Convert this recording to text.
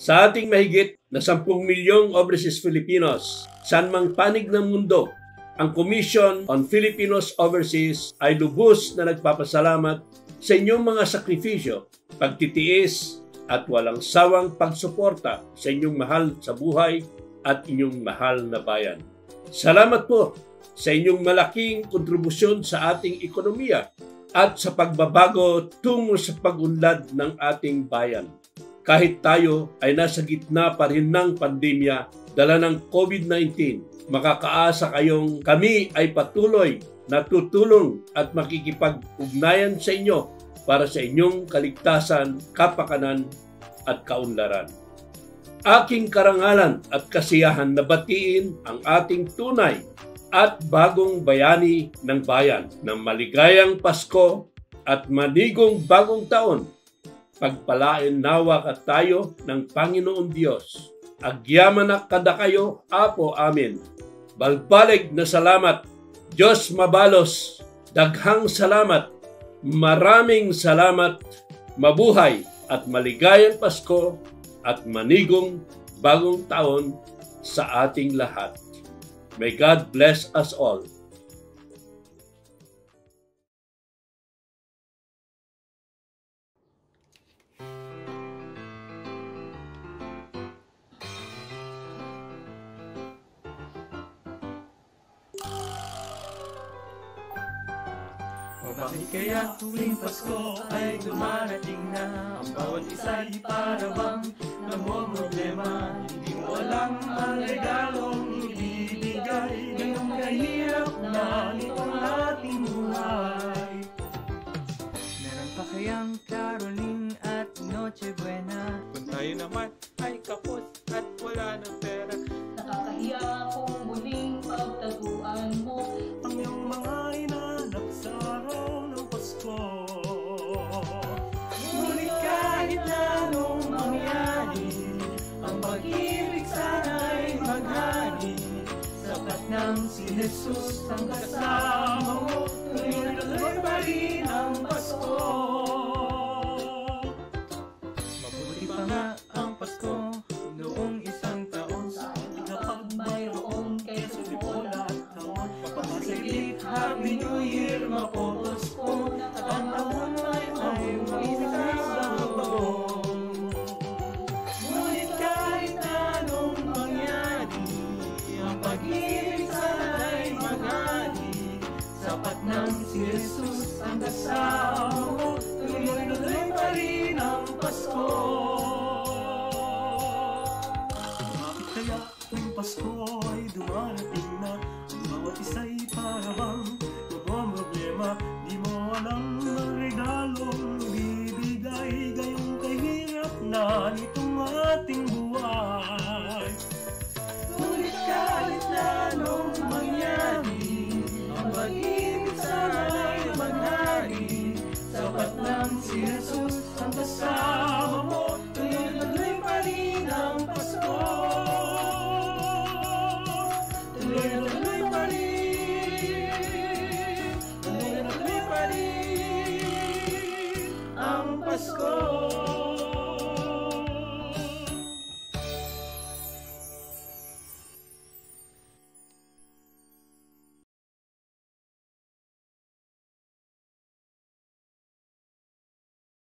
Sa ating mahigit na 10 milyong overseas Filipinos, saan mang panig ng mundo, ang Commission on Filipinos Overseas ay lubos na nagpapasalamat sa inyong mga sakripisyo, pagtitiis at walang sawang pagsuporta sa inyong mahal sa buhay at inyong mahal na bayan. Salamat po sa inyong malaking kontribusyon sa ating ekonomiya at sa pagbabago tungo sa pag-unlad ng ating bayan. Kahit tayo ay nasa gitna pa rin ng pandemya dala ng COVID-19, makakaasa kayong kami ay patuloy na tutulong at makikipag-ugnayan sa inyo para sa inyong kaligtasan, kapakanan at kaunlaran. Aking karangalan at kasiyahan na batiin ang ating tunay at bagong bayani ng bayan ng maligayang Pasko at manigong bagong taon. Pagpalain nawa ka tayo ng Panginoon Diyos. Agyaman na kada kayo, Apo, amin. Balbalig na salamat, Diyos mabalos, daghang salamat, maraming salamat, mabuhay at maligayang Pasko at manigong bagong taon sa ating lahat. May God bless us all. Bakit kaya tuwing Pasko ay dumarating na ang bawat isa'y para bang namomroblema? Hindi mo alam ang regalong ibibigay ngayong kahirap na nitong ating buhay. Meron pa kayang Caroling at Noche Buena? Kung tayo naman ay kapos at wala ng pera, Nakakahiya kung muling pagtaguan mo ang iyong mga inanap sa araw ng Pasko. Ngunit kahit na anong mangyari, ang pag-ibig sana'y maghari. Sapat ng si Jesus ang kasama mo, tuloy-tuloy pa rin ang Pasko. Mabuti pa nga ang Pasko noong isang taon, kapag mayroon kayo sumulat taon. Pagkasaglit, Happy New Year, mapopospon at ang taon ay isang taon. Ngunit kahit anong mangyari, ang pag-ibig sana'y maghari. Sapat ng si Jesus ang kasama mo, tuloy-tuloy pa rin ang Pasko. Bakit kaya tuwing Pasko ay dumarating na ang bawat isa'y para bang problema? Di mo alam ang regalong bibigay gayong kahirap na nitong ating buhay. Ngunit kahit na anong mangyari, ang pag-ibig sana'y maghari. Sapat lang si Jesus ang kasama mo, tuloy-tuloy pa rin ang Pasko. Tuloy-tuloy pa rin, tuloy-tuloy pa rin ang Pasko.